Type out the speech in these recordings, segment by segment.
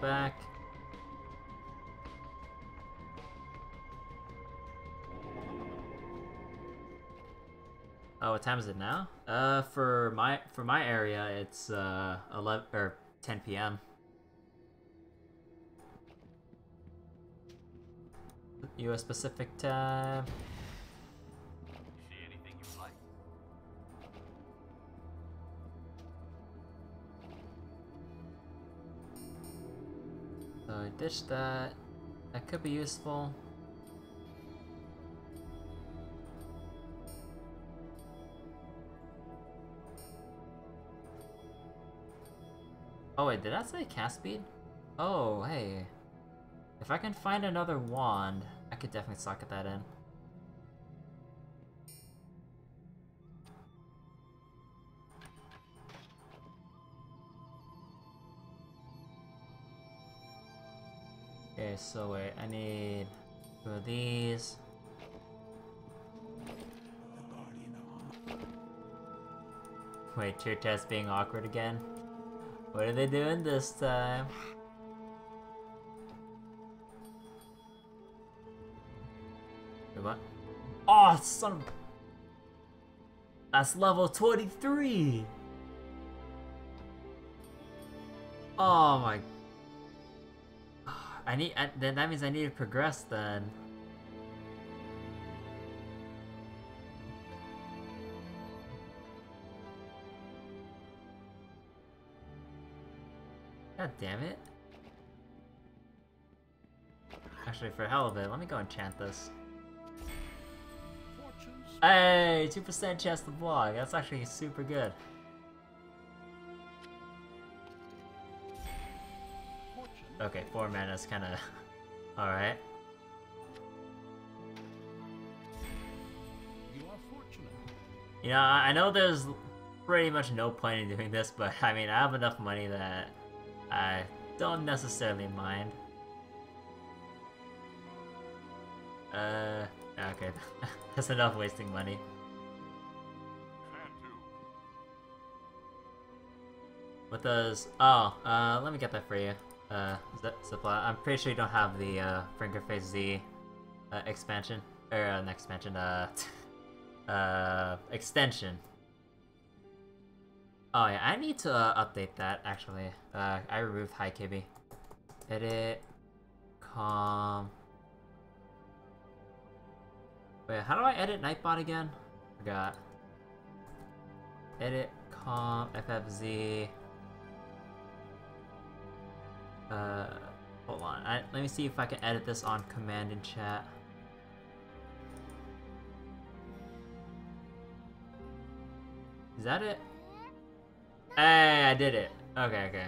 back. Oh, what time is it now? For my area, it's 11 or 10 p.m. U.S. Pacific time. See anything you like? So I ditched that. That could be useful. Oh wait, did that say cast speed? Oh, hey. If I can find another wand, I could definitely socket that in. Okay, so wait, I need 2 of these. Wait, cheer test being awkward again? What are they doing this time? Wait, what? Oh, son of... That's level 23! Oh my... then that means I need to progress then. God damn it. Actually, for hell of it, let me go enchant this. Hey, 2% chance to block. That's actually super good. Okay, 4 mana is kind of alright. You know, I know there's pretty much no point in doing this, but I mean, I have enough money that I don't necessarily mind. Okay, that's enough wasting money. What does... Oh, let me get that for you. Supply. I'm pretty sure you don't have the Fingerface Z expansion. Or, not expansion, extension. Oh yeah, I need to update that, actually. I removed High Kibby. Edit... Wait, how do I edit Nightbot again? Forgot. Edit, FFZ... hold on. Let me see if I can edit this on command in chat. Is that it? Hey, I did it. Okay, okay.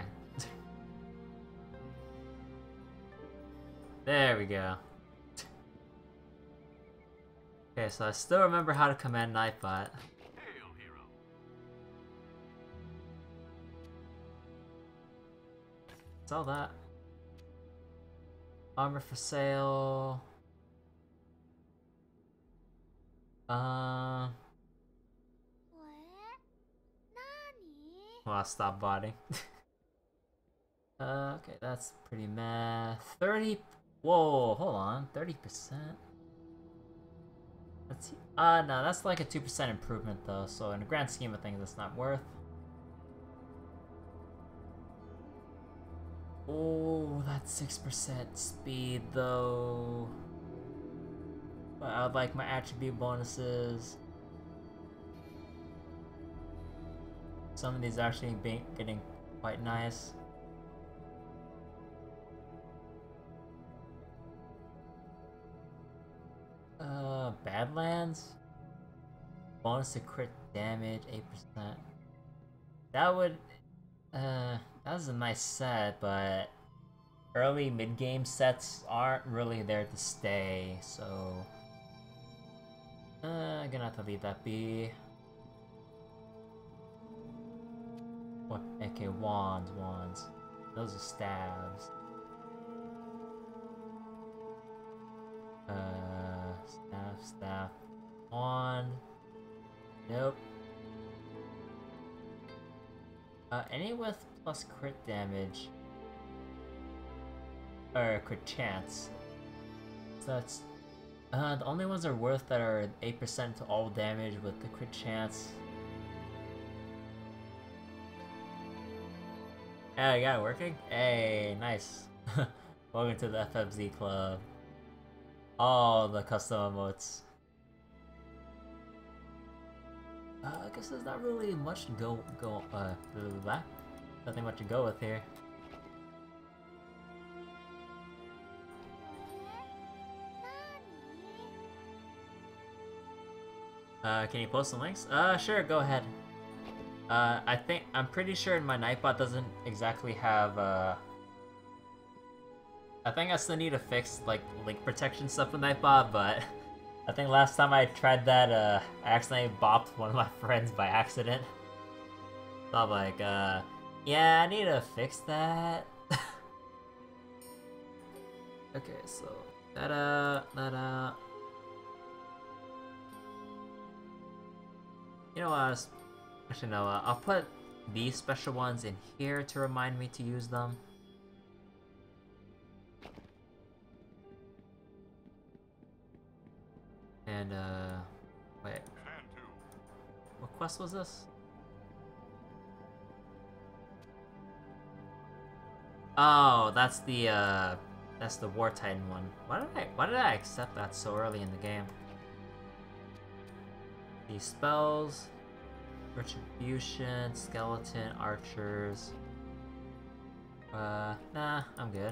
There we go. Okay, so I still remember how to command Nightbot. Hail, hero. Sell that. Armor for sale. Well, I'll stop botting. Okay, that's pretty meh. 30. Whoa, hold on. 30%. Let's see. No, that's like a 2% improvement though, so in the grand scheme of things, it's not worth. Oh, that's 6% speed though. But I would like my attribute bonuses. Some of these actually getting quite nice. Badlands? Bonus to crit damage, 8%. That would... that was a nice set, but... early mid-game sets aren't really there to stay, so... I'm gonna have to leave that be. What? Okay, wands. Those are stabs. Staff. Wand. Nope. Any with plus crit damage. or crit chance. So that's the only ones are worth that are 8% to all damage with the crit chance. Hey, you got it working? Hey, nice. Welcome to the FFZ club. All the custom emotes. I guess there's not really much to nothing much to go with here. Can you post some links? Sure, go ahead. I'm pretty sure my Nightbot doesn't exactly have, I think I still need to fix, like, link protection stuff with Nightbot, but I think last time I tried that, I accidentally bopped one of my friends by accident. So I'm like, yeah, I need to fix that. Okay, so, you know what, actually no, I'll put these special ones in here to remind me to use them. And, wait. What quest was this? Oh, that's the War Titan one. Why did I accept that so early in the game? These spells, Retribution, Skeleton, Archers. Nah, I'm good.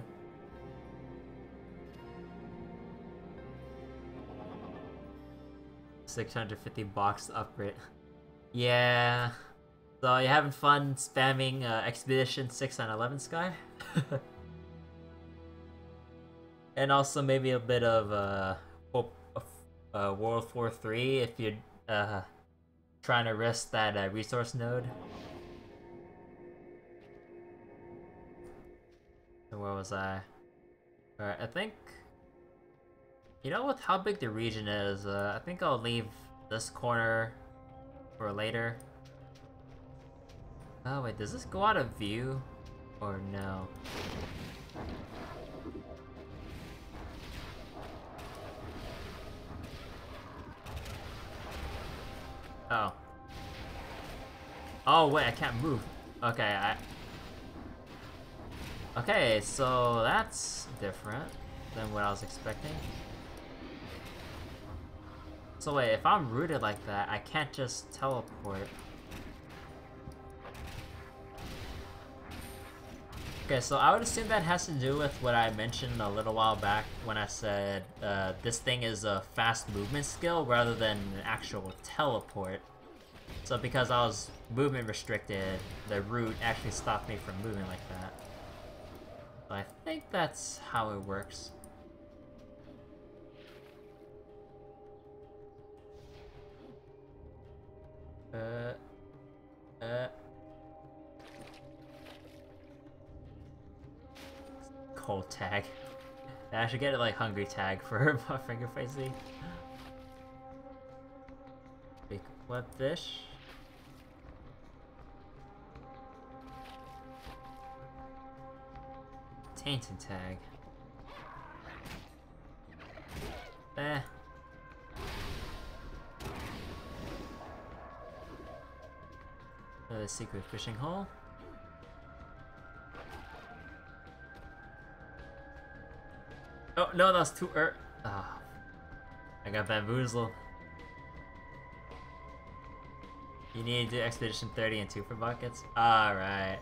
$650 to upgrade. Yeah. So you having fun spamming Expedition 6 on 11 Sky? And also maybe a bit of World War 3 if you're trying to risk that resource node. So where was I? Alright, I think... You know, with how big the region is, I think I'll leave this corner for later. Oh wait, does this go out of view? Or no? Oh. Oh wait, I can't move. Okay, Okay, so that's different than what I was expecting. So wait, if I'm rooted like that, I can't just teleport. Okay, so I would assume that has to do with what I mentioned a little while back when I said this thing is a fast movement skill rather than an actual teleport. So because I was movement restricted, the root actually stopped me from moving like that. So I think that's how it works. Cold tag. I should get it like hungry tag for my finger facing. Big web fish. Tainted tag. Another secret fishing hole. Oh no, that was too ah. I got bamboozled. You need to do Expedition 30 and 2 for buckets? Alright.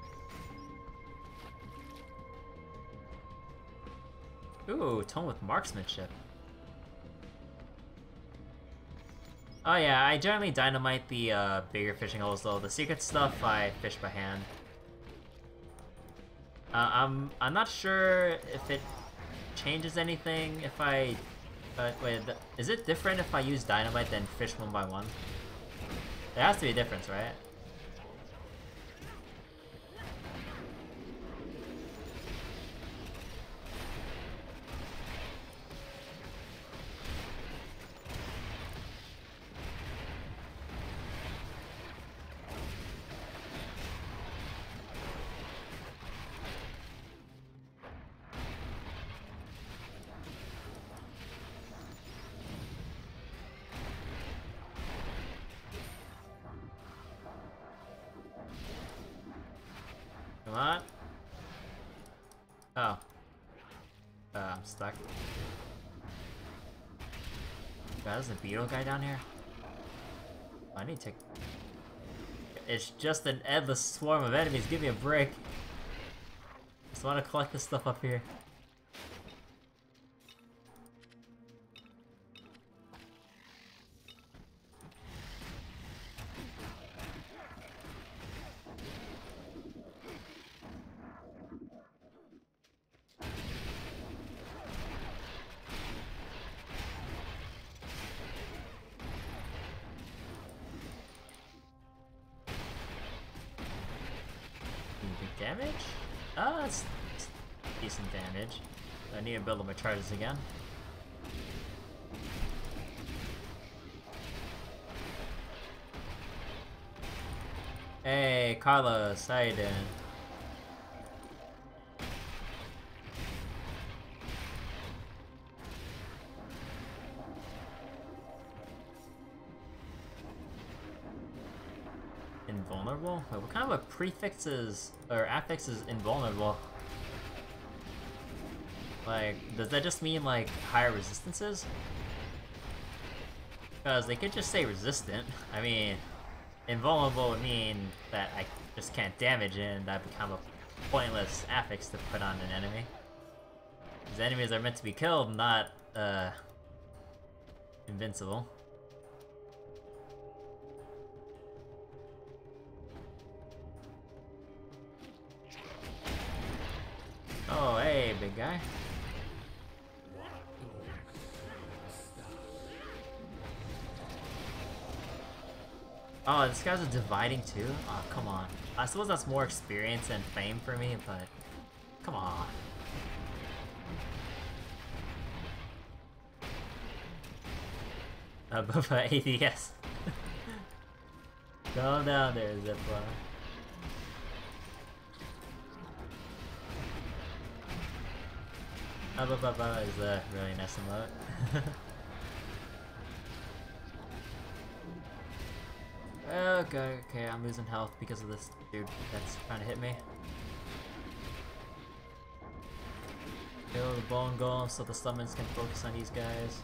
Ooh, tone with marksmanship. Oh yeah, I generally dynamite the bigger fishing holes though. The secret stuff I fish by hand. I'm not sure if it changes anything if I... wait, is it different if I use dynamite than fish one by one? There has to be a difference, right? Come on. Oh. I'm stuck. God, there's a beetle guy down here? I need to... It's just an endless swarm of enemies, give me a break. Just want to collect this stuff up here. Damage? Oh, that's decent damage. I need to build up my charges again. Hey, Carlos, how you doing? Invulnerable? Wait, what kind of a prefix is, or affix is invulnerable? Like, does that just mean, like, higher resistances? Because they could just say resistant. I mean, invulnerable would mean that I just can't damage it, and that become a pointless affix to put on an enemy. Because enemies are meant to be killed, not, invincible. Oh, hey, big guy. Oh, this guy's a dividing too? Oh, come on. I suppose that's more experience and fame for me, but... Come on. Above ADS. Go down there, Zipline. Ababa is a really nice emote. Okay, I'm losing health because of this dude that's trying to hit me. Kill the bone golem so the summons can focus on these guys.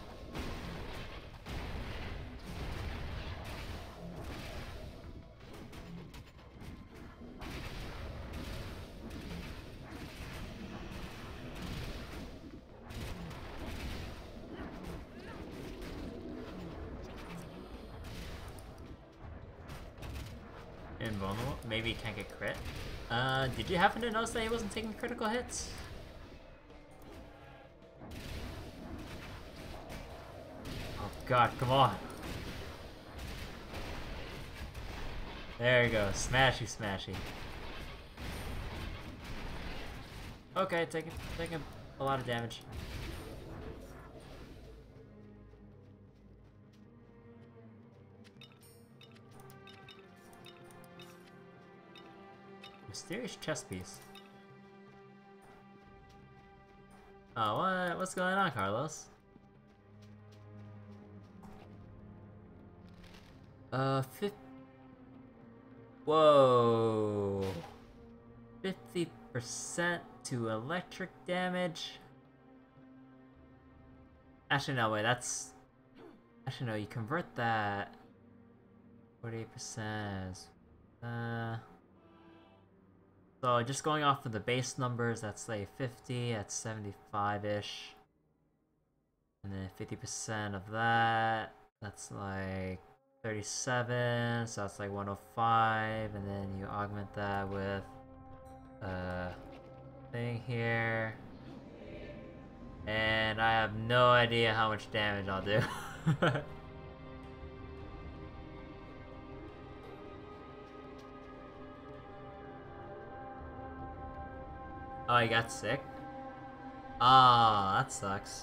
Invulnerable? Maybe he can't get crit? Did you happen to notice that he wasn't taking critical hits? Oh god, come on! There you go, smashy smashy. Okay, taking a lot of damage. Mysterious chest piece. Oh, what's going on, Carlos? Whoa. 50% to electric damage? Actually, no, wait, that's... Actually, no, you convert that... 48%. So just going off of the base numbers, that's like 50, that's 75-ish. And then 50% of that, that's like 37, so that's like 105, and then you augment that with a thing here. And I have no idea how much damage I'll do. Oh, he got sick? Oh, that sucks.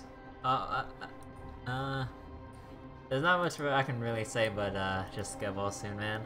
There's not much I can really say, but just get well soon, man.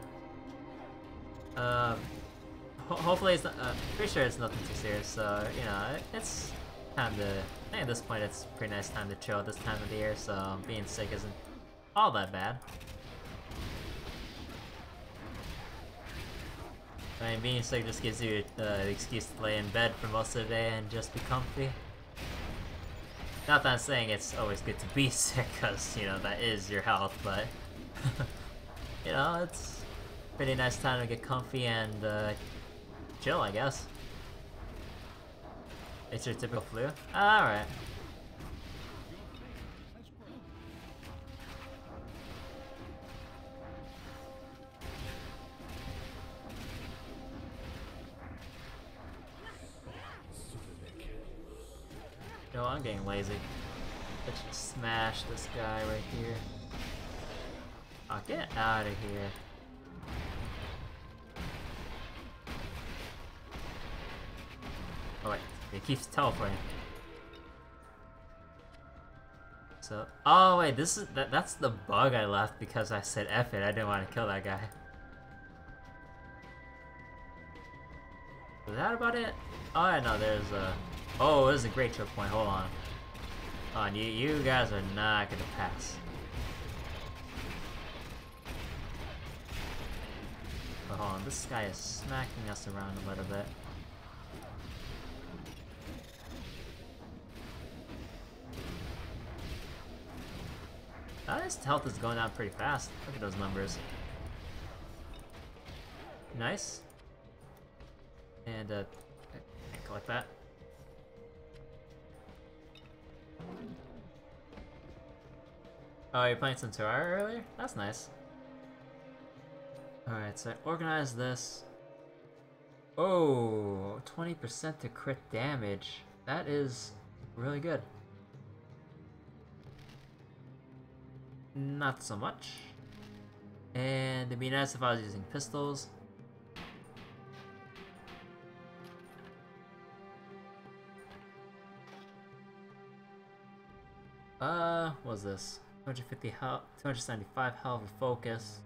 Hopefully it's not, pretty sure it's nothing too serious, so, you know, it's time to, I think at this point it's a pretty nice time to chill at this time of the year, so being sick isn't all that bad. I mean, being sick just gives you the excuse to lay in bed for most of the day and just be comfy. Not that I'm saying it's always good to be sick, because, you know, that is your health, but... you know, it's a pretty nice time to get comfy and, chill, I guess. It's your typical flu? Alright. No, I'm getting lazy. Let's just smash this guy right here. Oh, get out of here. Oh wait, it keeps teleporting. So, oh wait, this is that's the bug I left because I said F it. I didn't want to kill that guy. Is that about it? Oh, I know there's a. Oh, this is a great choke point. Hold on. Hold on, you guys are not gonna pass. But hold on, this guy is smacking us around a little bit. His health is going down pretty fast. Look at those numbers. Nice. And collect that. Oh, you're playing some Terraria earlier? That's nice. Alright, so I organize this. Oh, 20% to crit damage. That is really good. Not so much. And it'd be nice if I was using pistols. What was this? 250 health, 275 health with focus.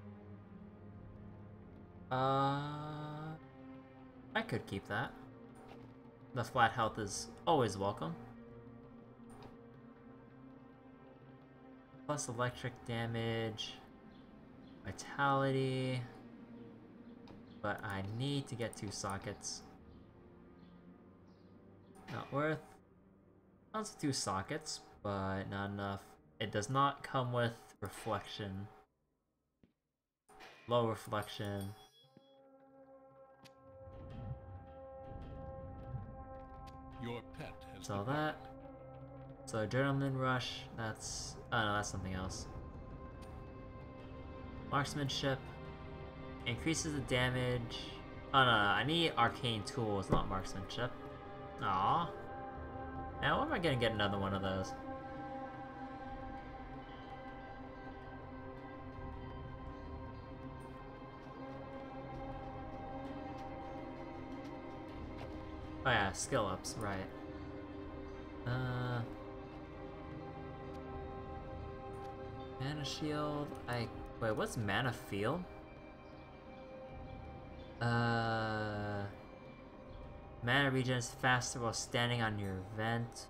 I could keep that. The flat health is always welcome. Plus electric damage, vitality. But I need to get 2 sockets. Not worth. Also 2 sockets, but not enough. It does not come with reflection. Low reflection. Your pet has So that. So Adrenaline Rush, that's... oh no, that's something else. Marksmanship. Increases the damage. Oh no, I need Arcane Tools, not Marksmanship. Aww. Now when am I gonna get another one of those? Oh yeah, skill ups, right. Mana shield, wait, what's mana field? Mana regens faster while standing on your vent.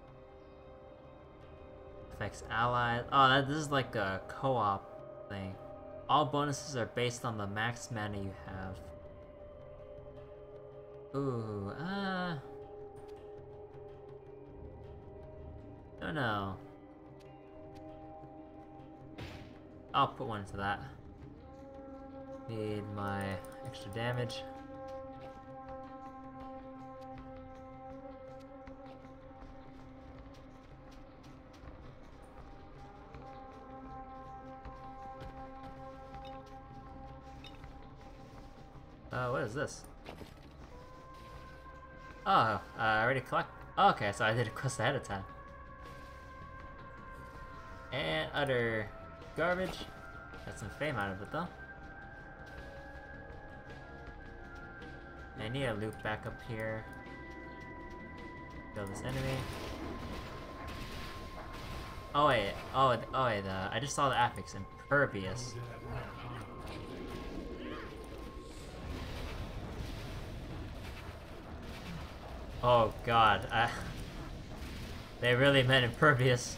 Affects allies. Oh, this is like a co-op thing. All bonuses are based on the max mana you have. Ooh, don't know. I'll put one into that. Need my extra damage. What is this? Oh, I already collect. Oh, okay, so I did a quest ahead of time. And utter garbage. Got some fame out of it though. I need a loop back up here. Kill this enemy. Oh wait, oh wait, I just saw the affix, impervious. Oh god, they really meant impervious.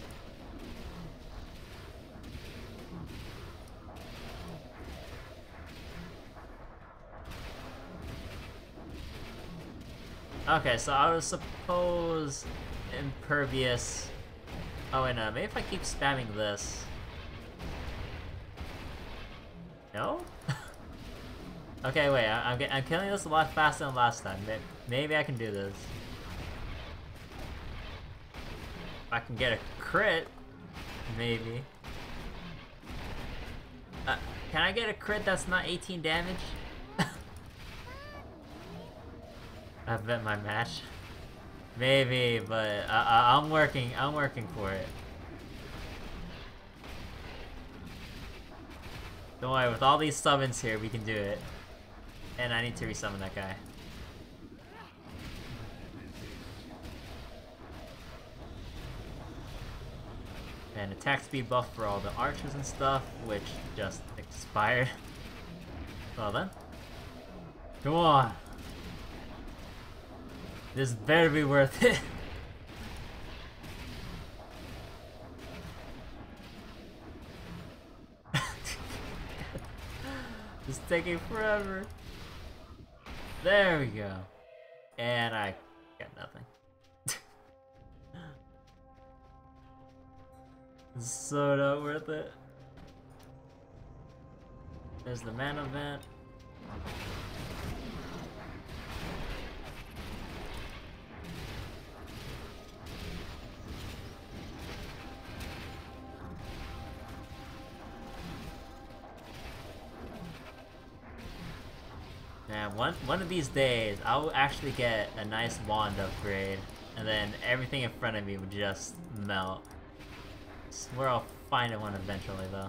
Okay, so I was suppose impervious. Oh wait, no, maybe if I keep spamming this. No? Okay, wait, I'm killing this a lot faster than last time. Maybe I can do this. If I can get a crit, maybe. Can I get a crit that's not 18 damage? I bet my match. Maybe, but I'm working for it. Don't worry, with all these summons here, we can do it. And I need to resummon that guy. And attack speed buff for all the archers and stuff, which just expired. Well then. Come on! This better be worth it. It's taking forever. There we go. And I got nothing. It's so not worth it. There's the mana event. Man, one of these days, I'll actually get a nice wand upgrade, and then everything in front of me would just melt. I swear I'll find one eventually, though.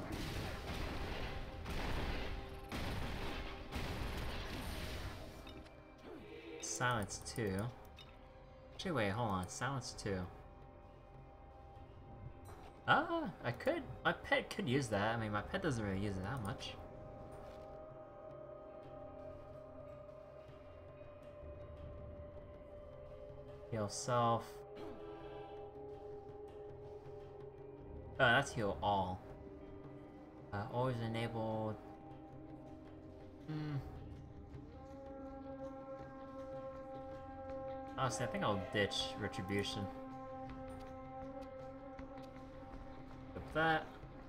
Silence 2. Actually, wait, hold on. Silence 2. I could. My pet could use that. I mean, my pet doesn't really use it that much. Heal self. Oh, that's heal all. Always enabled. Honestly, I think I'll ditch Retribution. With that.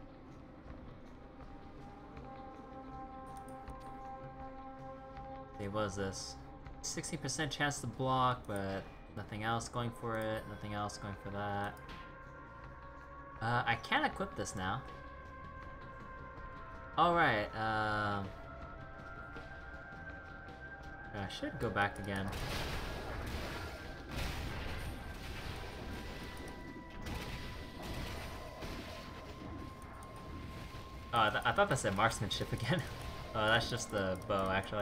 Okay, what is this? 60% chance to block, but nothing else going for it, nothing else going for that. I can equip this now. Alright, I should go back again. Oh, I thought that said marksmanship again. Oh, that's just the bow, actually.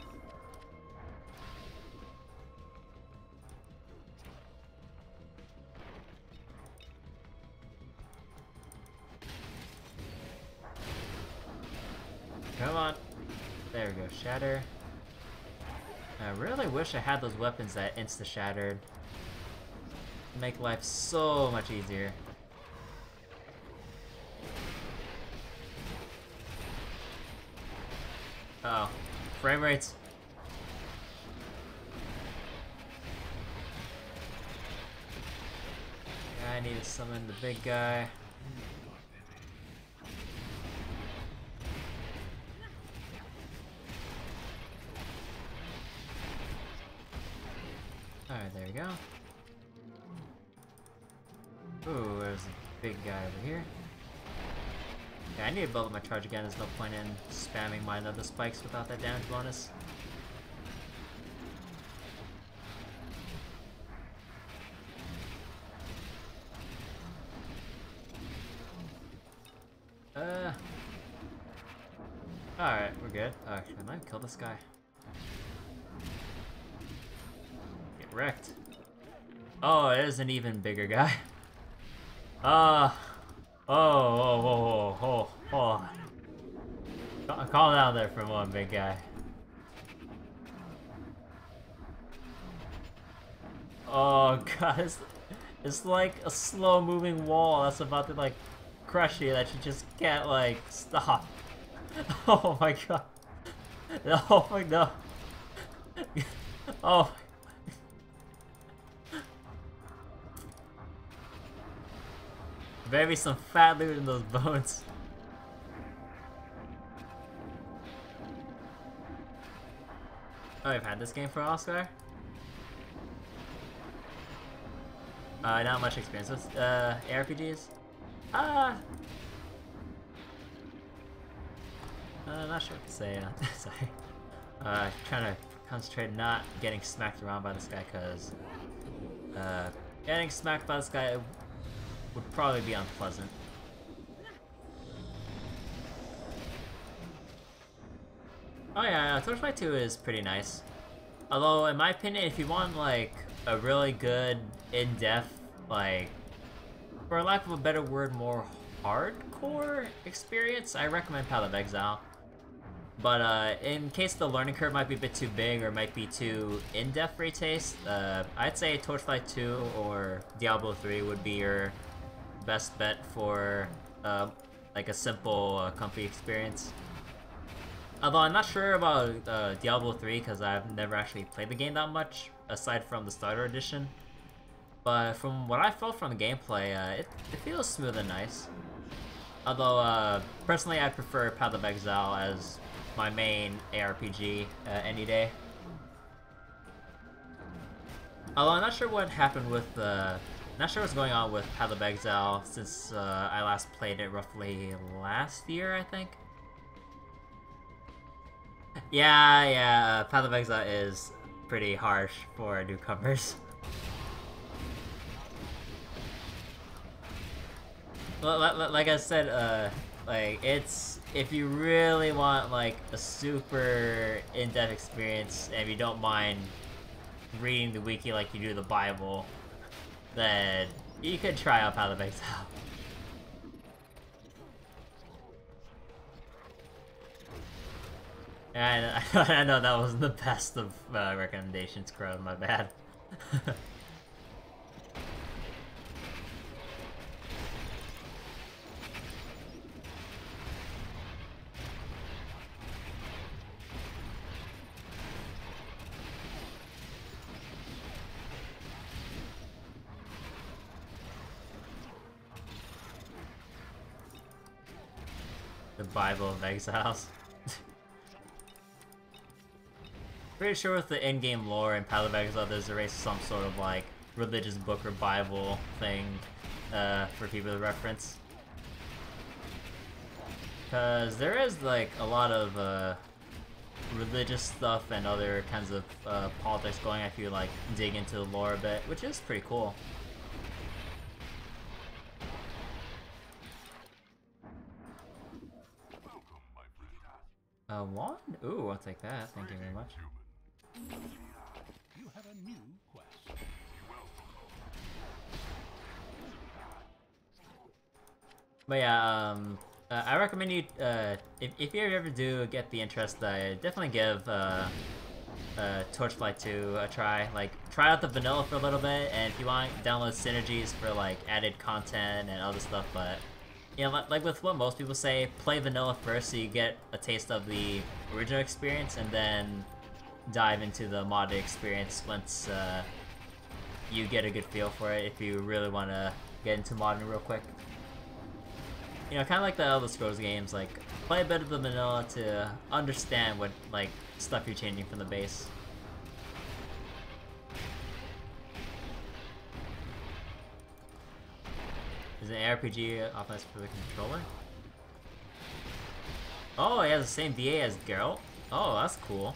Come on. There we go, shatter. I really wish I had those weapons that insta-shattered. Make life so much easier. Uh oh, frame rates. Yeah, I need to summon the big guy. Alright, there we go. Ooh, there's a big guy over here. Yeah, I need to build up my charge again. There's no point in spamming my other spikes without that damage bonus. Alright, we're good. Actually, I might kill this guy. Get wrecked. Oh, it is an even bigger guy. Oh, calm down there for one, big guy. Oh god, it's like a slow-moving wall that's about to like crush you that you just can't like stop. Oh my god. Oh my no. Oh. Maybe some fat loot in those bones. Oh, we've had this game for Oscar? Not much experience with ARPGs. Not sure what to say. Sorry. Trying to concentrate not getting smacked around by this guy, because getting smacked by this guy would probably be unpleasant. Oh yeah, Torchlight 2 is pretty nice. Although, in my opinion, if you want like a really good, in-depth, like, for lack of a better word, more hardcore experience, I recommend Path of Exile. But in case the learning curve might be a bit too big or might be too in-depth for your taste, I'd say Torchlight 2 or Diablo 3 would be your best bet for like a simple, comfy experience. Although I'm not sure about Diablo 3 because I've never actually played the game that much, aside from the starter edition. But from what I felt from the gameplay, it feels smooth and nice. Although, personally I prefer Path of Exile as my main ARPG any day. Although I'm not sure what happened with not sure what's going on with Path of Exile since I last played it roughly last year, I think. Yeah, Path of Exile is pretty harsh for newcomers. Like I said, like, it's, if you really want like a super in-depth experience and if you don't mind reading the wiki like you do the Bible, then you could try out Path of Exile. And I know that wasn't the best of recommendations, Crow, my bad. The Bible of Exiles. Pretty sure with the in-game lore in Path of Exile there's some sort of like religious book or Bible thing for people to reference. Because there is like a lot of religious stuff and other kinds of politics going if you like dig into the lore a bit, which is pretty cool. Wand? Ooh, I'll take that. Thank you very much. You have a new quest. But yeah, I recommend you, if you ever do get the interest, definitely give Torchlight 2 a try. Like, try out the vanilla for a little bit, and if you want, download Synergies for like added content and other stuff, but you know, like with what most people say, play vanilla first so you get a taste of the original experience, and then dive into the modded experience once you get a good feel for it, if you really want to get into modding real quick. You know, kind of like the Elder Scrolls games, like, play a bit of the vanilla to understand what, like, stuff you're changing from the base. Is an RPG optimized for the controller? Oh, he has the same VA as Geralt? Oh, that's cool.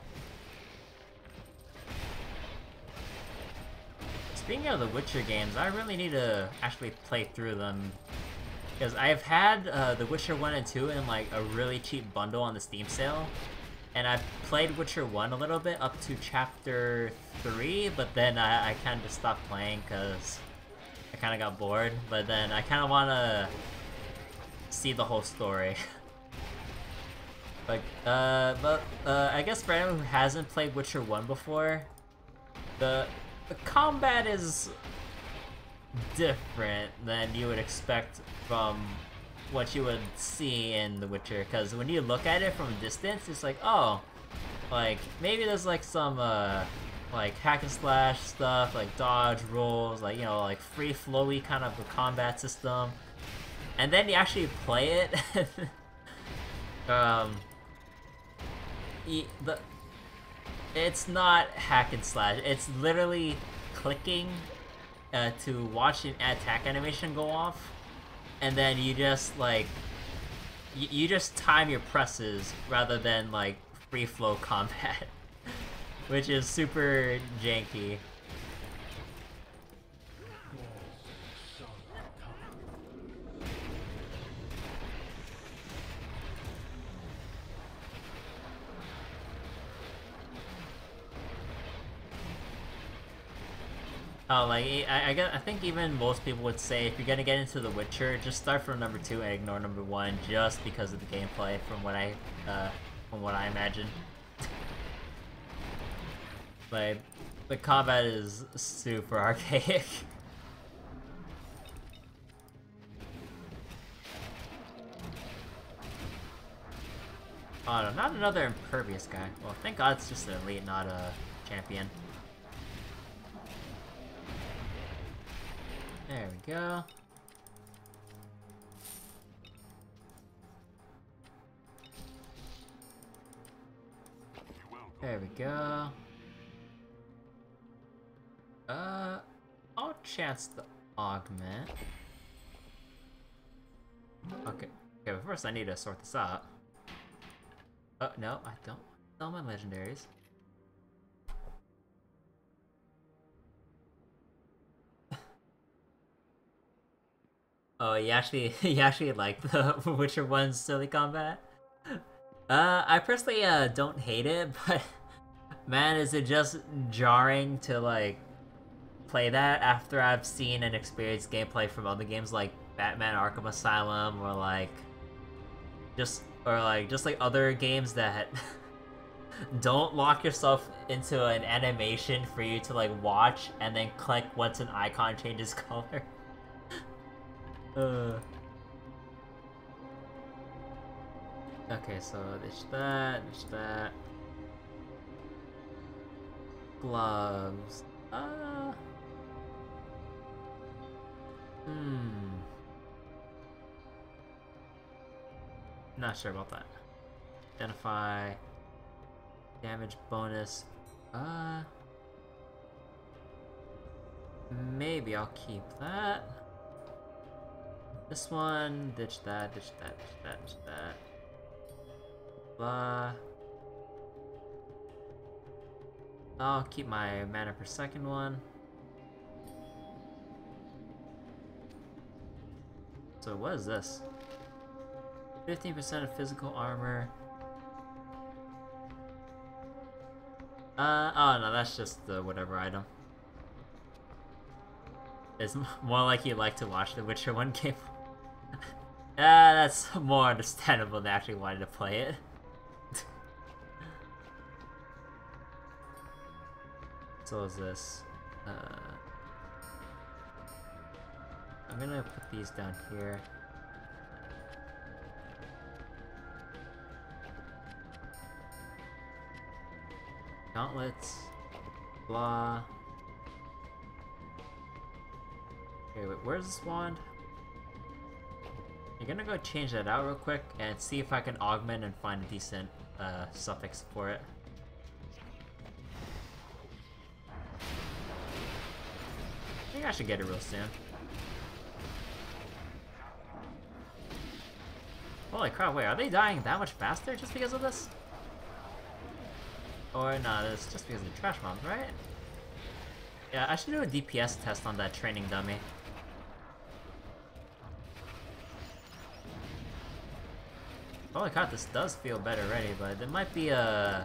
Speaking of the Witcher games, I really need to actually play through them. Because I've had The Witcher 1 and 2 in like a really cheap bundle on the Steam sale. And I've played Witcher 1 a little bit up to chapter 3, but then I kind of stopped playing because I kind of got bored. But then I kind of want to see the whole story. Like, I guess for anyone who hasn't played Witcher 1 before, the combat is different than you would expect from what you would see in The Witcher, because when you look at it from a distance, it's like, oh, like, maybe there's like some like hack and slash stuff, like dodge rolls, like, you know, like free flowy kind of a combat system, and then you actually play it. It's not hack and slash. It's literally clicking to watch an attack animation go off, and then you just like you just time your presses rather than like free flow combat, which is super janky. Oh, like, I think even most people would say if you're gonna get into The Witcher, just start from number 2 and ignore number 1, just because of the gameplay, from what I imagine. Like, the combat is super archaic. Oh no, not another impervious guy. Well, thank God it's just an elite, not a champion. There we go. There we go. I'll chance the augment. Okay, but first I need to sort this out. Oh, no, I don't sell my legendaries. Oh, you actually like the Witcher 1's silly combat? I personally, don't hate it, but man, is it just jarring to, like, play that after I've seen and experienced gameplay from other games like Batman Arkham Asylum, or just like other games that don't lock yourself into an animation for you to, like, watch and then click once an icon changes color. Okay, so ditch that. Gloves. Not sure about that. Identify. Damage bonus. Maybe I'll keep that. This one, ditch that. Blah. I'll keep my mana per second one. So what is this? 15% of physical armor. Oh no, that's just the whatever item. It's more like you like to watch the Witcher 1 game. That's more understandable than actually wanting to play it. So is this. I'm gonna put these down here. Gauntlets. Blah. Okay, wait, where's this wand? I'm gonna go change that out real quick and see if I can augment and find a decent suffix for it. I think I should get it real soon. Holy crap, wait, are they dying that much faster just because of this? Or no, it's just because of the trash mobs, right? Yeah, I should do a DPS test on that training dummy. Holy crap, this does feel better already, but there might be a...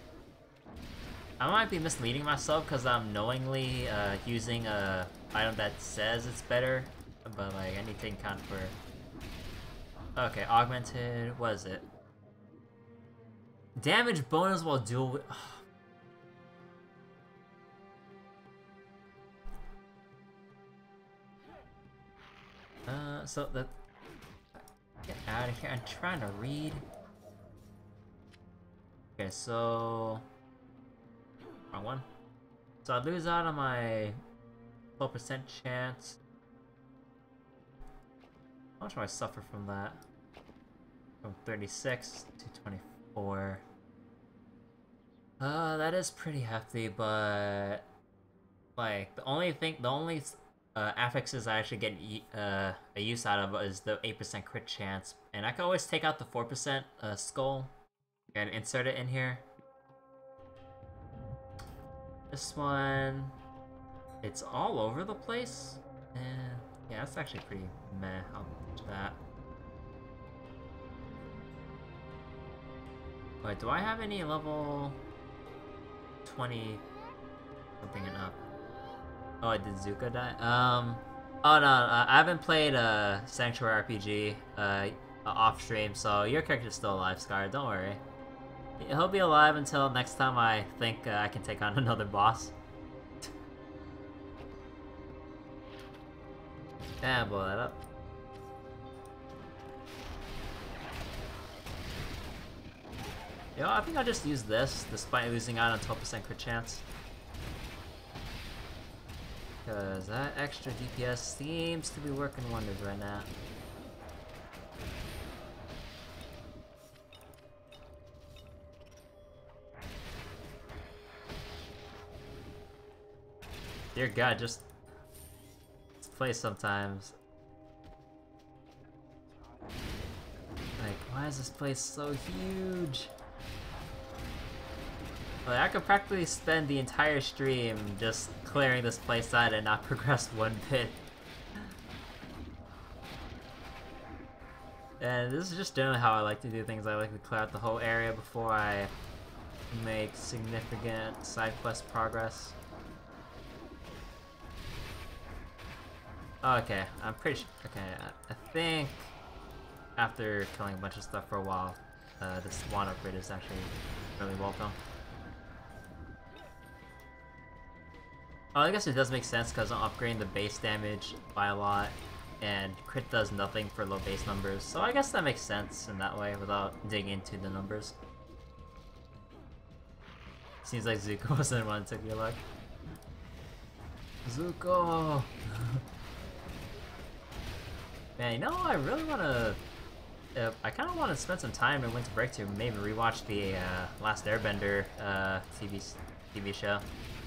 I might be misleading myself because I'm knowingly using a item that says it's better, but like I need to account for... Okay, augmented, what is it? Damage bonus while dual... So the... Get out of here, I'm trying to read. Okay, so... Wrong one. So I lose out on my 12% chance. How much do I suffer from that? From 36 to 24. That is pretty hefty, but like the only affixes I actually get a use out of is the 8% crit chance, and I can always take out the 4% skull and insert it in here. This one, it's all over the place, and yeah, that's actually pretty meh. I'll do that. Wait, do I have any level 20 something and up? Oh, did Zuko die? Oh no, I haven't played Sanctuary RPG off stream, so your character's still alive, Scar. Don't worry. He'll be alive until next time I think I can take on another boss. And blow that up. You know, I think I'll just use this, despite losing out on 12% crit chance. Because that extra DPS seems to be working wonders right now. Dear God, just this place sometimes. Like, why is this place so huge? Like, I could practically spend the entire stream just clearing this place out and not progress one bit. And this is just generally how I like to do things. I like to clear out the whole area before I make significant side quest progress. Okay, I'm pretty sure. Okay, I think after killing a bunch of stuff for a while, this wand upgrade is actually really welcome. Oh, I guess it does make sense because I'm upgrading the base damage by a lot, and crit does nothing for low base numbers, so I guess that makes sense in that way without digging into the numbers. Seems like Zuko wasn't the one that took your luck. Zuko! Man, you know, I really want to... I kind of want to spend some time in winter break to maybe rewatch the Last Airbender TV show.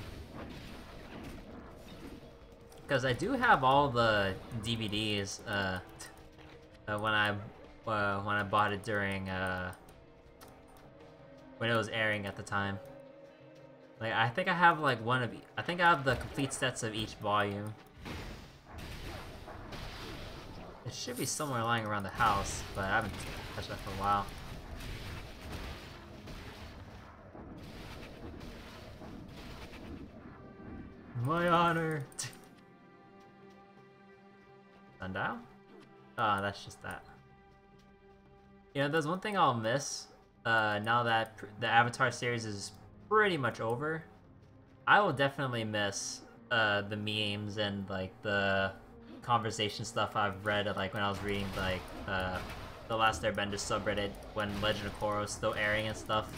Because I do have all the DVDs when I bought it during when it was airing at the time. Like, I think I have like I think I have the complete sets of each volume. It should be somewhere lying around the house, but I haven't touched that for a while. My honor! Sundial? Oh, that's just that. You know, there's one thing I'll miss now that the Avatar series is pretty much over. I will definitely miss the memes and like the conversation stuff I've read, like when I was reading like the Last Airbender subreddit when Legend of Korra was still airing and stuff.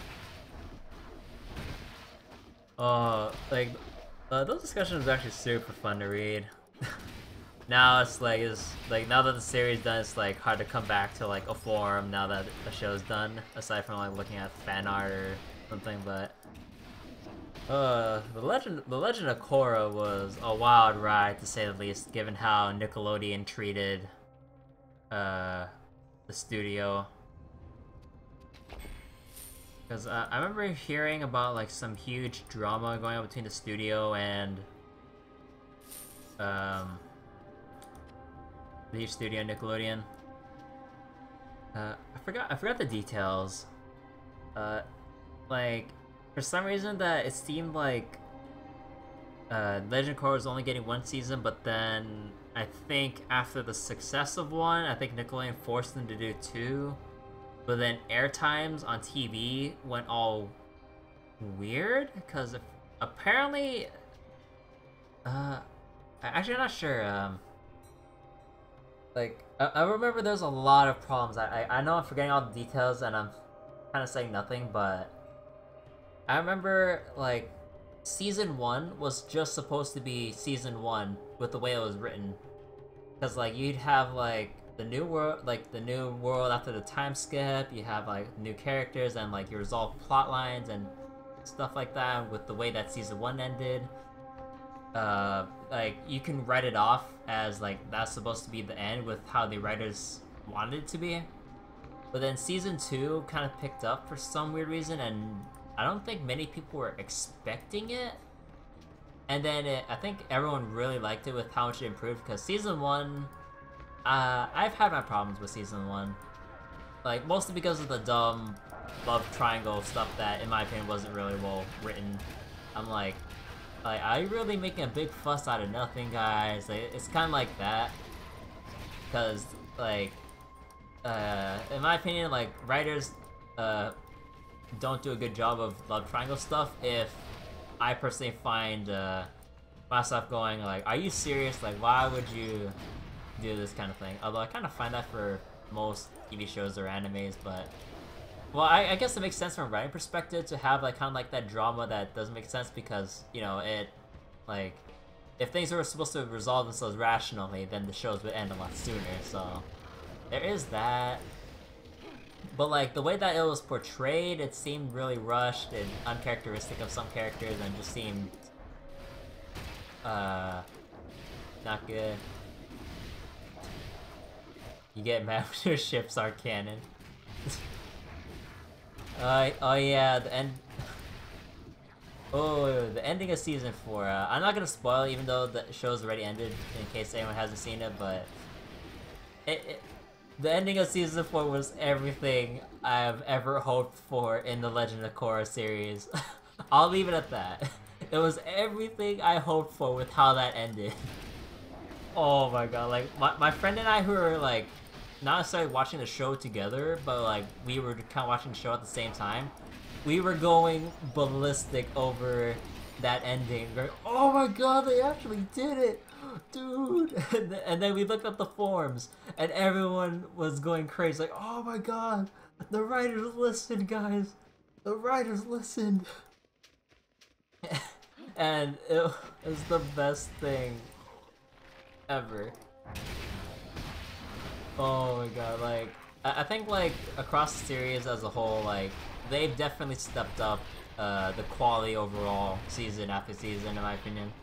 Like those discussions are actually super fun to read. Now it's like now that the series is done, it's like hard to come back to like a forum now that the show's done, aside from like looking at fan art or something. But the Legend of Korra was a wild ride to say the least, given how Nickelodeon treated the studio. Because I remember hearing about like some huge drama going on between the studio and the huge studio Nickelodeon. I forgot the details. Like for some reason that it seemed like Legend of Korra was only getting one season, but then I think after the success of one, I think Nickelodeon forced them to do two. But then air times on TV went all weird because apparently, actually I'm not sure. Like I remember there's a lot of problems. I know I'm forgetting all the details and I'm kind of saying nothing, but I remember like Season 1 was just supposed to be Season 1 with the way it was written. Because, like, you'd have, like, the new world after the time skip, you have, like, new characters, and, like, you resolve plot lines and stuff like that with the way that Season 1 ended. Like, you can write it off as, like, that's supposed to be the end with how the writers wanted it to be. But then Season 2 kind of picked up for some weird reason, and I don't think many people were expecting it. And then I think everyone really liked it with how much it improved, because Season 1, I've had my problems with Season 1. Like, mostly because of the dumb love triangle stuff that, in my opinion, wasn't really well written. I'm like, are you really making a big fuss out of nothing, guys? Like, it's kind of like that. Because, like, in my opinion, like, writers, don't do a good job of love triangle stuff if I personally find, myself going, like, are you serious? Like, why would you do this kind of thing? Although I kind of find that for most TV shows or animes, but... Well, I guess it makes sense from a writing perspective to have, like, kind of like that drama that doesn't make sense because, you know, it, like, if things were supposed to resolve themselves rationally, then the shows would end a lot sooner, so... There is that. But, like, the way that it was portrayed, it seemed really rushed and uncharacteristic of some characters and just seemed... not good. You get mad when your ships are canon. Oh yeah, the end... Oh, the ending of Season 4. I'm not gonna spoil it, even though the show's already ended, in case anyone hasn't seen it, but... The ending of Season 4 was everything I've ever hoped for in the Legend of Korra series. I'll leave it at that. It was everything I hoped for with how that ended. Oh my god, like, my friend and I who were, like, not necessarily watching the show together, but, like, we were kind of watching the show at the same time. We were going ballistic over that ending. We're like, oh my god, they actually did it! Dude! And then we looked up the forums, and everyone was going crazy, like, oh my god! The writers listened, guys! The writers listened! And it was the best thing ever. Oh my god, like, I think, like, across the series as a whole, like, they've definitely stepped up the quality overall season after season, in my opinion.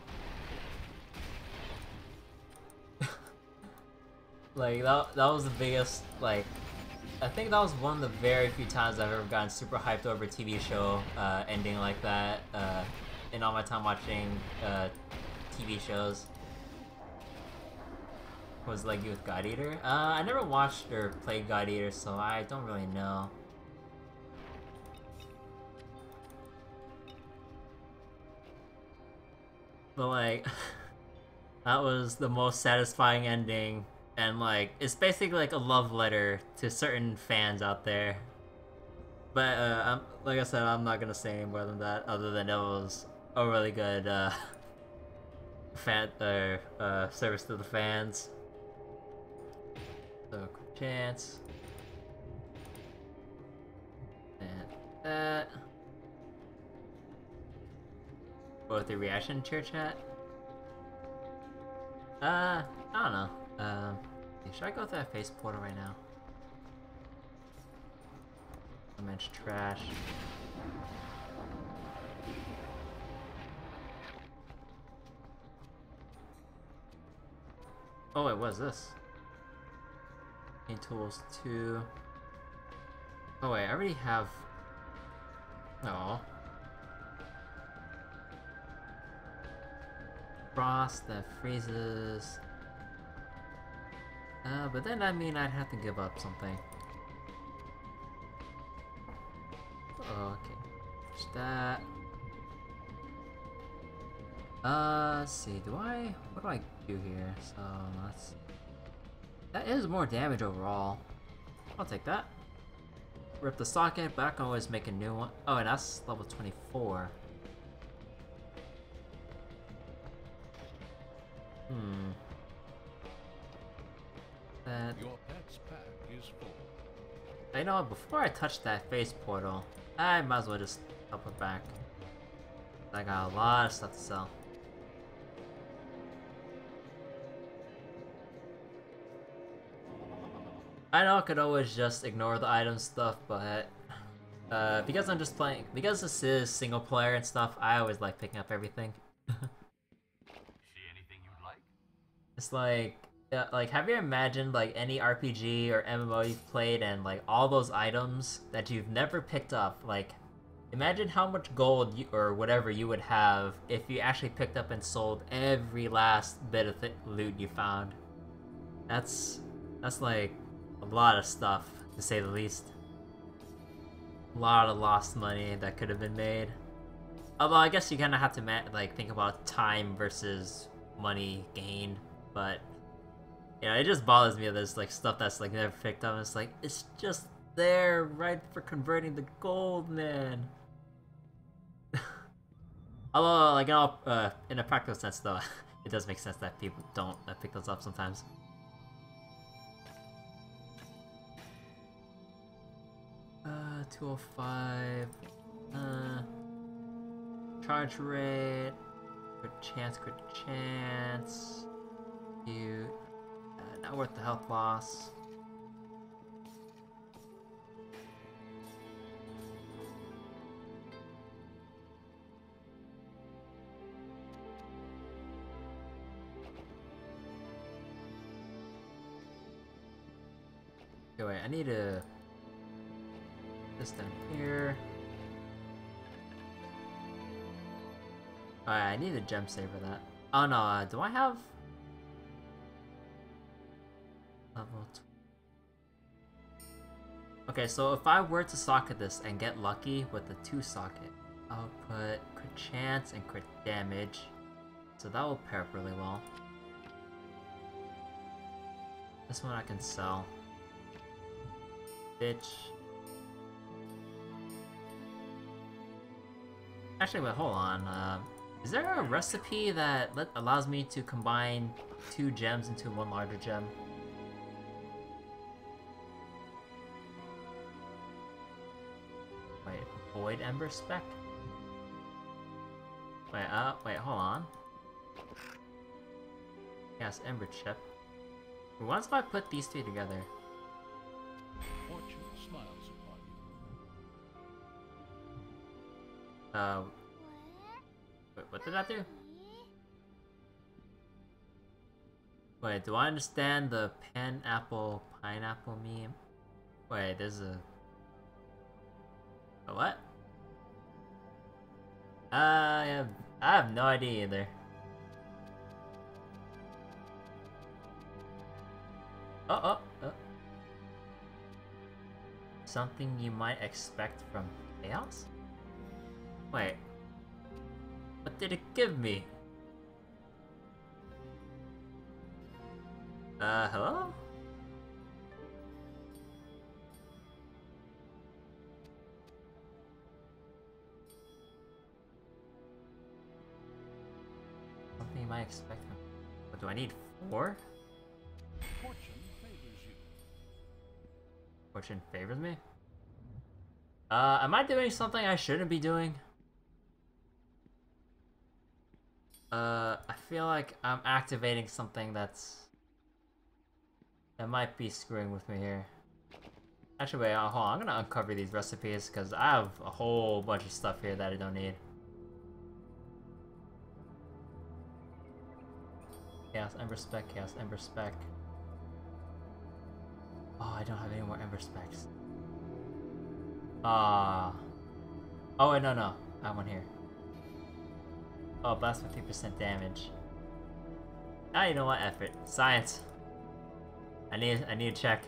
Like, that was the biggest, like, I think that was one of the very few times I've ever gotten super hyped over a TV show ending like that in all my time watching TV shows. Was like with God Eater. I never watched or played God Eater, so I don't really know. But like, that was the most satisfying ending, and like, it's basically like a love letter to certain fans out there. But like I said, I'm not gonna say any more than that, other than it was a really good service to the fans. So, quick chance. And that. What, the reaction to your chat? I don't know. Should I go with that face portal right now? Image trash. Oh wait, what is this? Tools 2. Oh wait, I already have... Oh. Frost that freezes. But then I mean I'd have to give up something. Okay. There's that. Let's see, what do I do here? So, let's... That is more damage overall. I'll take that. Rip the socket, but I can always make a new one. Oh, and that's level 24. Your pet's pack is full. I know, before I touch that face portal, I might as well just up it back. I got a lot of stuff to sell. I know I could always just ignore the item stuff, but because I'm just playing, because this is single player and stuff, I always like picking up everything. See anything you'd like? It's like, have you imagined like any RPG or MMO you've played and like all those items that you've never picked up? Like, imagine how much gold you, or whatever you would have if you actually picked up and sold every last bit of loot you found. That's like a lot of stuff, to say the least. A lot of lost money that could have been made. Although I guess you kind of have to like think about time versus money gained, but you know, it just bothers me that there's like stuff that's like never picked up. And it's like it's just there, right for converting the gold, man. Although, like in a practical sense, though, it does make sense that people don't pick those up sometimes. Uh, 205. Charge rate. Crit chance. You. Not worth the health loss. Okay, wait, I need to... this down here. Alright, I need a gem save for that. Oh no, do I have... level 2? Okay, so if I were to socket this and get lucky with the 2 socket, I'll put crit chance and crit damage. So that will pair up really well. This one I can sell. Bitch. Actually, wait, hold on. Is there a recipe that allows me to combine 2 gems into 1 larger gem? Wait, Void Ember Spec? Wait, hold on. Yes, Ember Chip. Once if I put these 2 together? Fortune smiles upon you. Wait, what did that do? Wait, do I understand the pineapple meme? Wait, there's a what? I have no idea either. Oh. Something you might expect from chaos? Wait. What did it give me? Hello? Something you might expect from... What do I need? 4? Fortune favors you. Fortune favors me? Am I doing something I shouldn't be doing? I feel like I'm activating something that might be screwing with me here. Actually, wait, hold on. I'm gonna uncover these recipes because I have a whole bunch of stuff here that I don't need. Chaos Ember Spec, Chaos Ember Spec. Oh, I don't have any more Ember Specs. Oh wait, no. I have one here. Oh, blast 50% damage. Ah, you know what? Effort. Science. I need to check.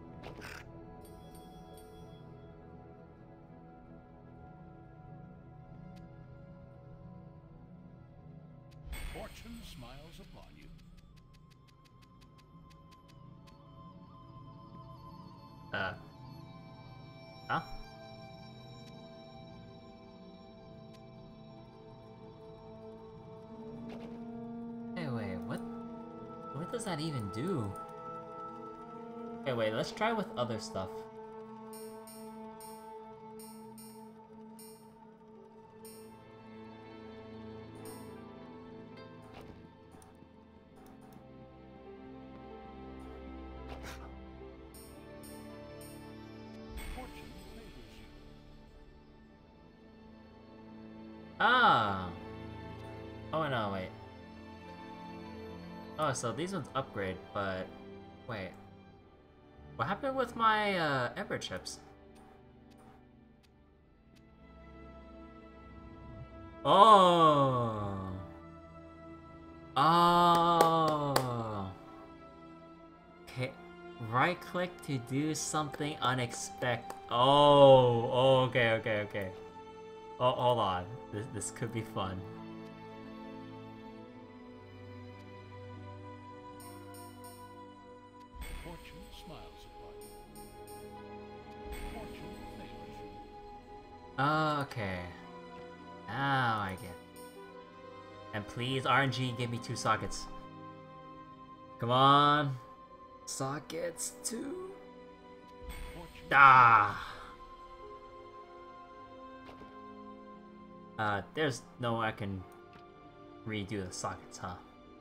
Fortune smiles upon you. Huh? Hey, wait, what does that even do? Okay, wait, let's try with other stuff. Ah! Oh no, wait. Oh, so these ones upgrade, but... Wait. What happened with my, Ember chips? Oh! Oh! Okay. Right click to do something unexpected. Oh! Oh, okay, okay, okay. Oh, hold on. This could be fun. Fortune smiles upon you. Fortune favors you. Okay. Now I get it. And please, RNG, give me 2 sockets. Come on. Sockets 2. Fortune Ah! There's no way I can redo the sockets, huh?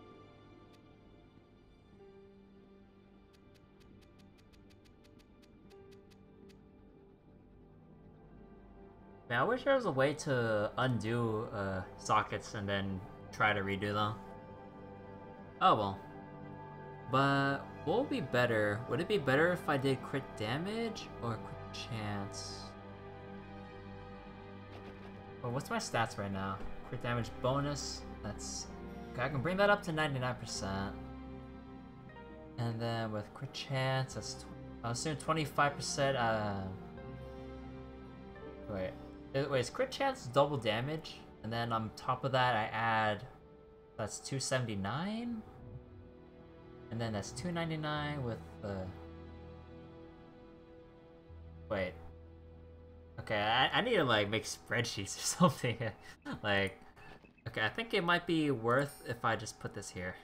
Man, I wish there was a way to undo sockets and then try to redo them. Oh well. But what would be better? Would it be better if I did crit damage or crit chance? Well, what's my stats right now? Crit damage bonus. That's okay, I can bring that up to 99%. And then with crit chance, that's I'll assume 25%. Wait. Wait, is crit chance double damage? And then on top of that, I add... That's 279? And then that's 299 with the... Wait. Okay, I need to, like, make spreadsheets or something. Like... Okay, I think it might be worth if I just put this here.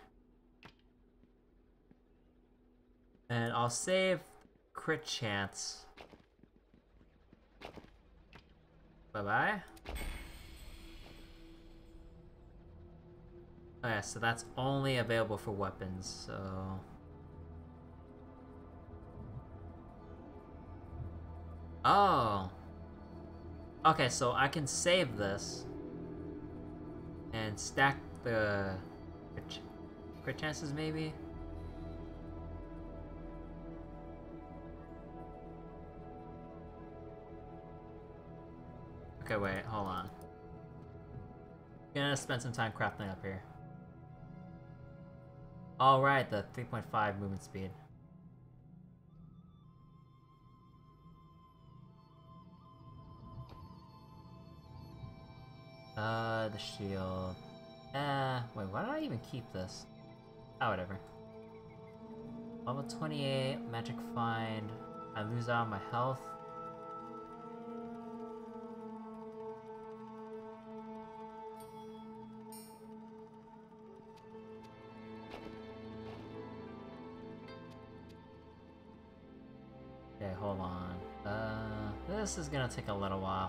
And I'll save crit chance. Bye-bye. Oh yeah, so that's only available for weapons, so... Oh! Okay, so I can save this and stack the crit chances, maybe? Okay, wait, hold on. Gonna spend some time crafting up here. Alright, the 3.5 movement speed. The shield. Wait, why did I even keep this? Oh, whatever. Level 28, magic find. I lose out on my health. Okay, hold on. This is gonna take a little while.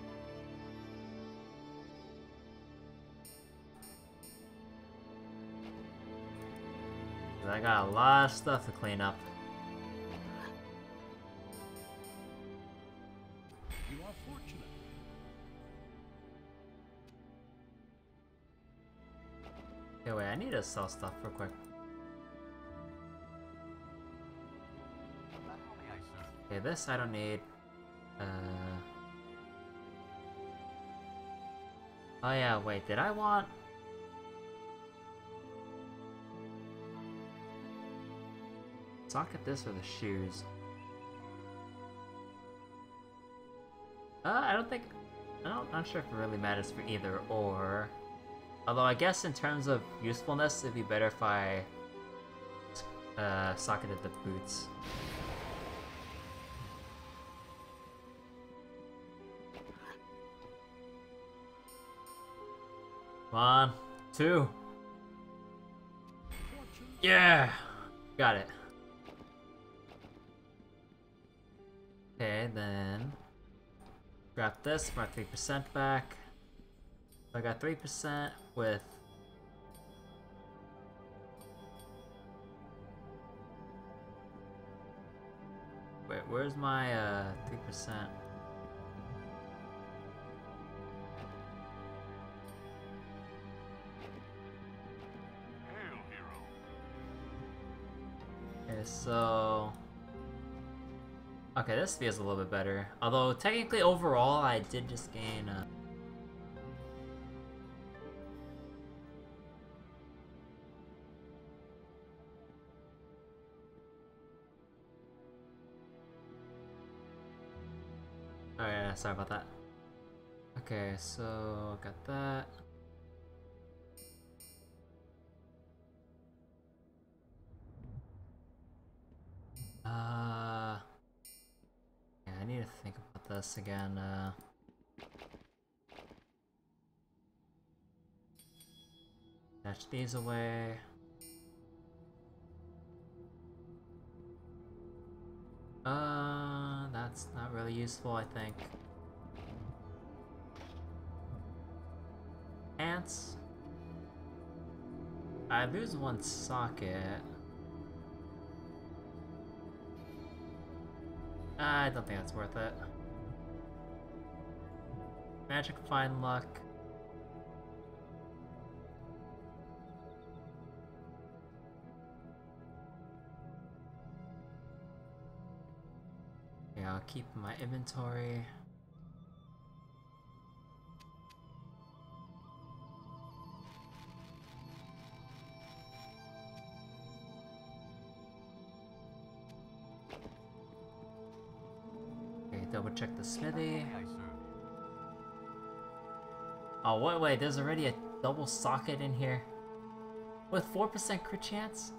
I got a lot of stuff to clean up. You are fortunate. Okay, wait, I need to sell stuff real quick. Okay, this I don't need. Oh yeah, wait, did I want... Socket this or the shoes? I don't think... I'm not sure if it really matters for either or. Although I guess in terms of usefulness, it'd be better if I socketed the boots. Come on, 2. Yeah, got it. Okay, then grab this for 3% back. So I got 3% with... Wait, where's my 3%? Okay, so... Okay, this feels a little bit better. Although, technically, overall, I did just gain... Oh yeah, sorry about that. Okay, so got that. Yeah, I need to think about this again. Dash these away. That's not really useful, I think. Ants. I lose one socket. I don't think that's worth it. Magic find luck. Yeah, I'll keep my inventory. Okay, double check the smithy. Oh, wait, there's already a double socket in here. With 4% crit chance?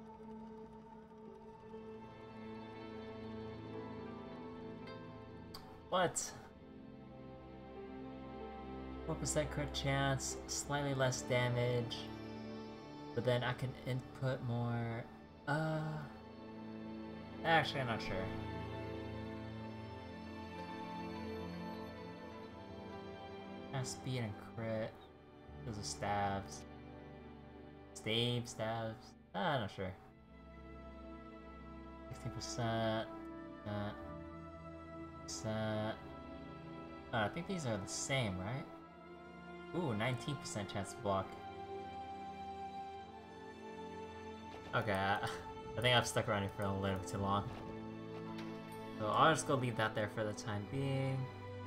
What? 4% crit chance, slightly less damage, but then I can input more. Actually, I'm not sure. Speed and crit. Those are stabs. Stabs. I'm not sure. 16%. I think these are the same, right? Ooh, 19% chance to block. Okay, I think I've stuck around here for a little bit too long. So I'll just go leave that there for the time being.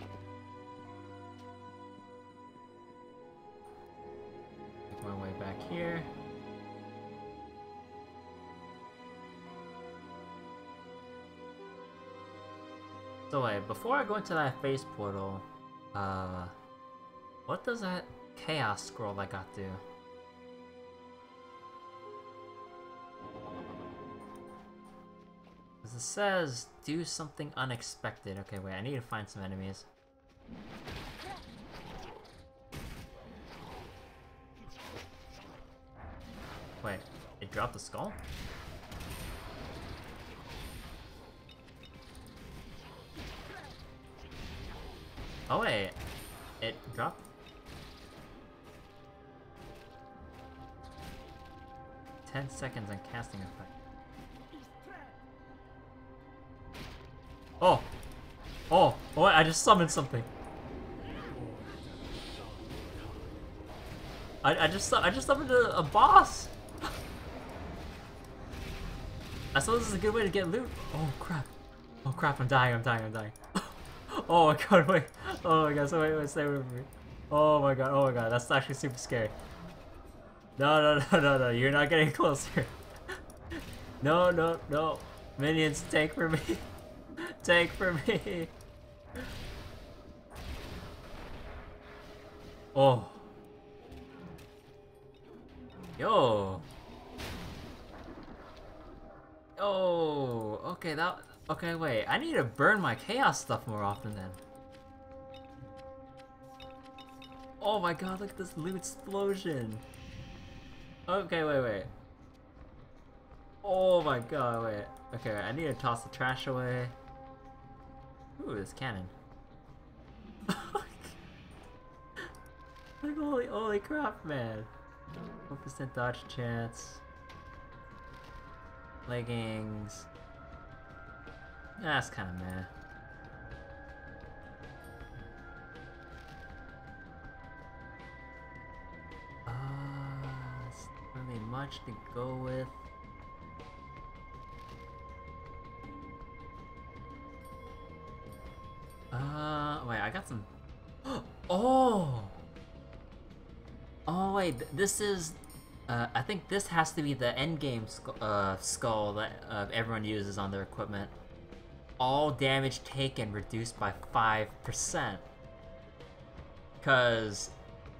Make my way back here. So wait, before I go into that phase portal, what does that chaos scroll I got do? Because it says, do something unexpected. Okay, wait, I need to find some enemies. Wait, it dropped the skull? Oh wait, it dropped? 10 seconds on casting effect. Oh! Oh! Oh, I just summoned something! I just summoned a boss! I suppose this is a good way to get loot. Oh crap. Oh crap, I'm dying. Oh my god, wait. Oh my god, so wait, stay with me. Oh my god, that's actually super scary. No, you're not getting closer. No. Minions, tank for me. Tank for me. Oh. Yo. Oh, okay, okay, wait, I need to burn my chaos stuff more often then. Oh my god, look at this loot explosion. Okay, wait. Oh my god, wait. Okay, I need to toss the trash away. Ooh, this cannon. Like, holy crap, man. 1% dodge chance. Leggings. That's kind of meh. It's not really much to go with. Wait, I got some. Oh! Oh, wait, this is. I think this has to be the endgame skull that everyone uses on their equipment. All damage taken reduced by 5%. Because,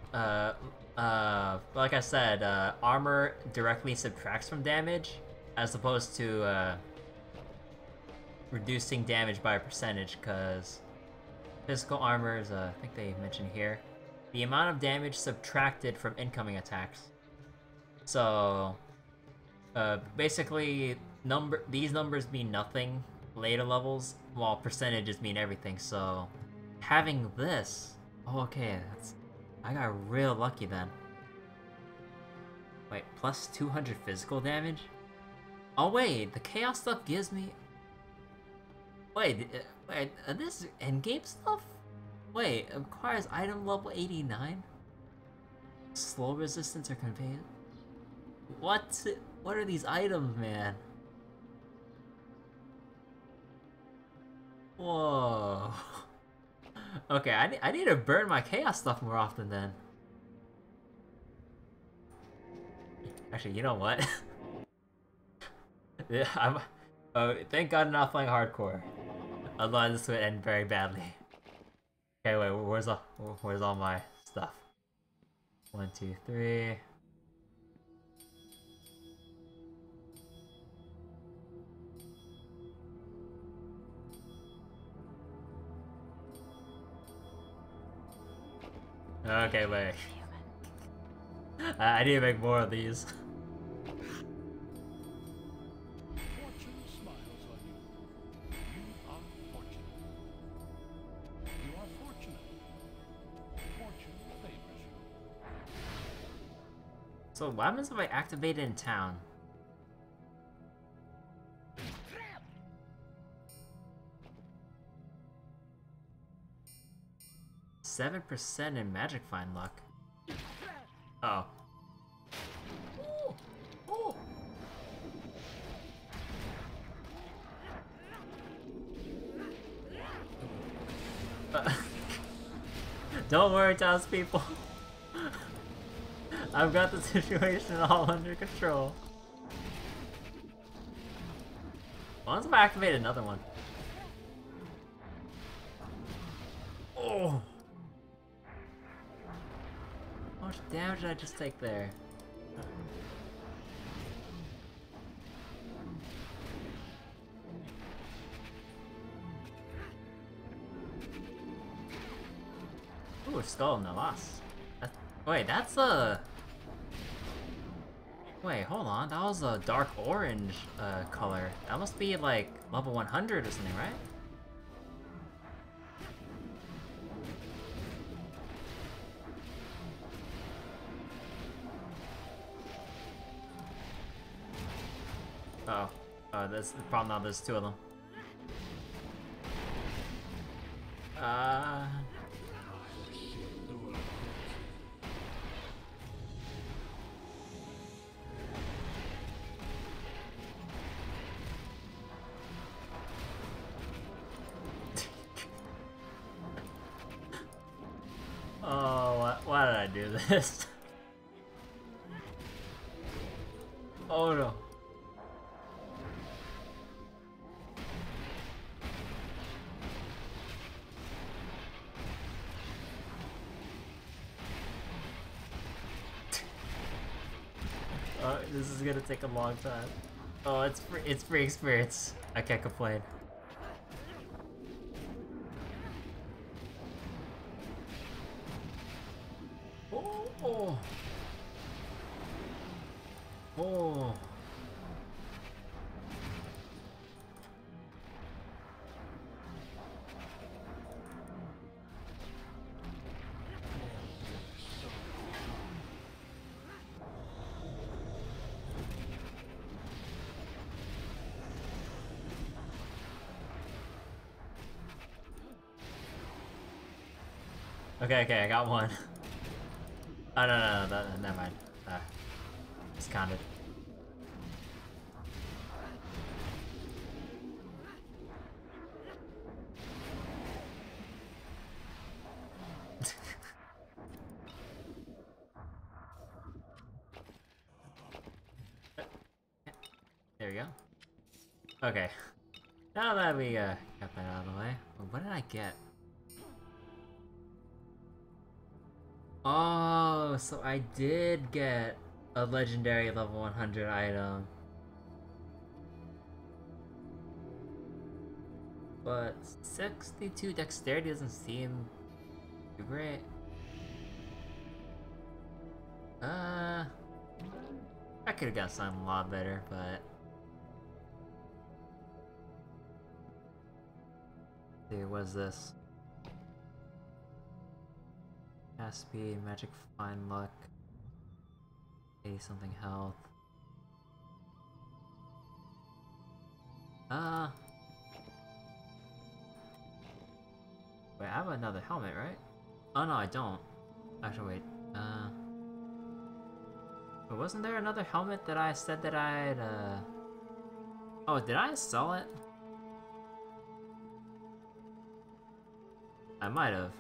like I said, armor directly subtracts from damage, as opposed to, reducing damage by a percentage, because physical armor is, I think they mentioned here, the amount of damage subtracted from incoming attacks. So, basically, these numbers mean nothing later levels, while percentages mean everything, so having this... Oh, okay, I got real lucky then. Wait, plus 200 physical damage? Oh wait, the chaos stuff gives me... Wait, this endgame stuff? Wait, it requires item level 89? Slow resistance or conveyance? What are these items, man? Whoa. Okay, I need to burn my chaos stuff more often then. Actually, you know what? Yeah, thank God I'm not playing hardcore. Otherwise this would end very badly. Okay, wait, where's all my stuff? 1, 2, 3. Okay, wait. I need to make more of these. Fortune smiles on you. You are fortunate. You are fortunate. Fortune favors you. So what happens if I activate it in town? Seven % in magic find luck. Oh. Don't worry, townspeople. I've got the situation all under control. Once I activate another one. Oh! How much damage did I just take there? Ooh, a skull in the loss. Wait, that's a... Wait, hold on. That was a dark orange color. That must be like level 100 or something, right? Oh. Oh, that's the problem now. There's two of them. Oh, why did I do this? Oh no. This is gonna take a long time. Oh, it's free experience. I can't complain. Oh. Oh. Okay, I got one. Oh, no, never mind. Discounted. There we go. Okay. Now that we got that out of the way, what did I get? Oh, so I did get a legendary level 100 item. But 62 dexterity doesn't seem too great. I could have got something a lot better, but... see, what is this? Cast speed, magic find luck, 80 something health. Wait, I have another helmet, right? Oh no, I don't. Actually, wait. But wasn't there another helmet that I said that I'd, oh, did I sell it? I might have.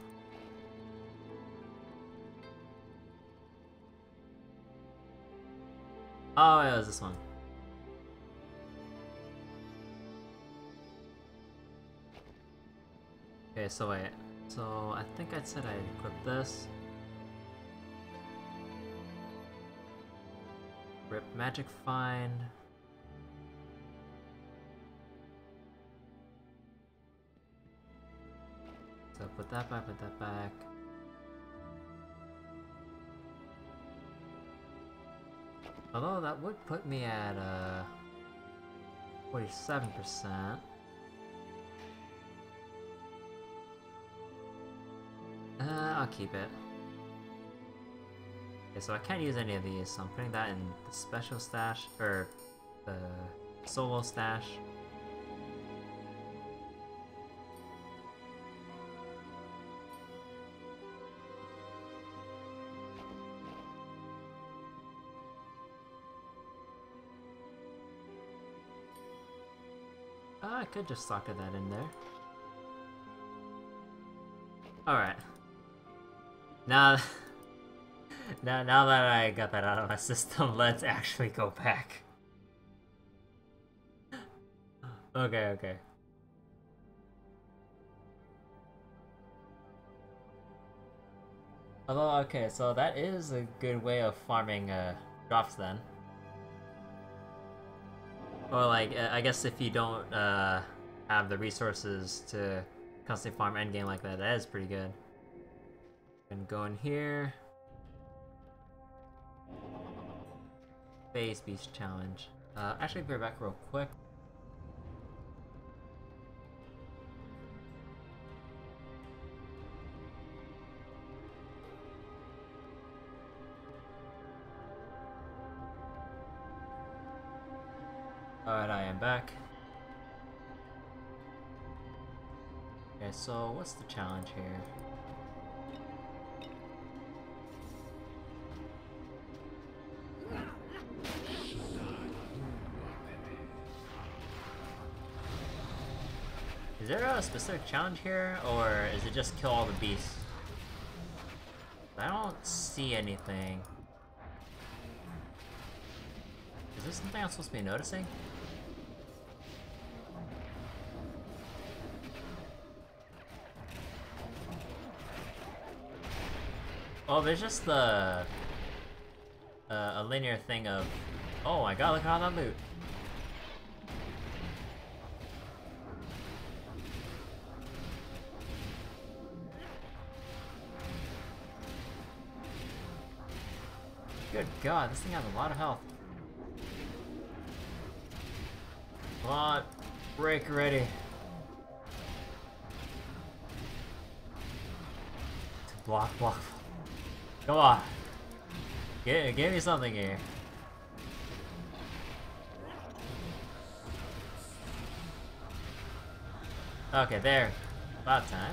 Oh, it was this one. Okay, so wait. So I think I said I'd equip this. Rip magic find. So put that back, put that back. Although that would put me at 47%. I'll keep it. Okay, so I can't use any of these, so I'm putting that in the special stash, or the solo stash. I could just socket that in there. Alright. Now that I got that out of my system, let's actually go back. Okay. Although, okay, so that is a good way of farming drops then. Or like, I guess if you don't have the resources to constantly farm endgame like that, that is pretty good. And go in here. Phase Beast Challenge. Actually, be back real quick. Alright, I am back. Okay, so what's the challenge here? Is there a specific challenge here, or is it just kill all the beasts? I don't see anything. Is there something I'm supposed to be noticing? Oh, there's just the a linear thing of, oh my god, look at all that loot. Good god, this thing has a lot of health. Come on, break ready. Block. Come on. Give me something here. Okay, there. About time.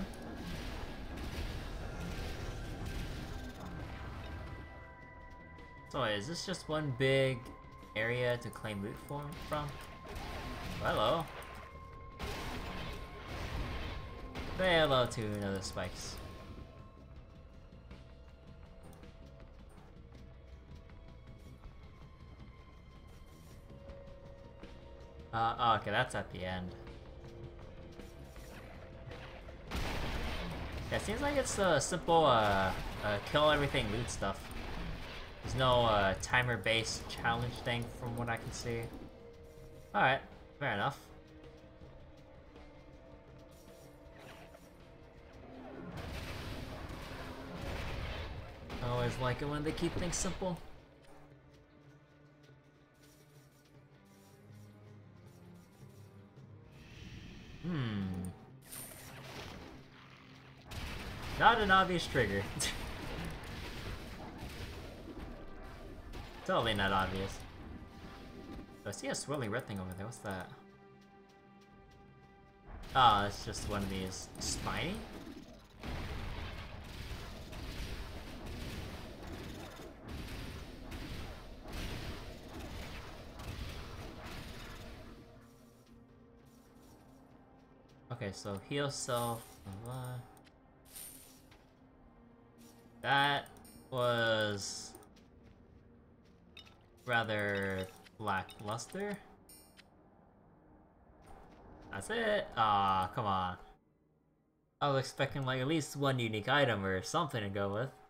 So wait, is this just one big area to claim loot from? Hello. Say hello to another spikes. Oh, okay, that's at the end. Yeah, it seems like it's a simple, kill everything loot stuff. There's no, timer-based challenge thing from what I can see. Alright, fair enough. I always like it when they keep things simple. Not an obvious trigger. Totally not obvious. Oh, I see a swirling red thing over there. What's that? Oh, it's just one of these spiny? Okay, so heal self. That was rather lackluster. That's it. Aw, come on. I was expecting like at least one unique item or something to go with.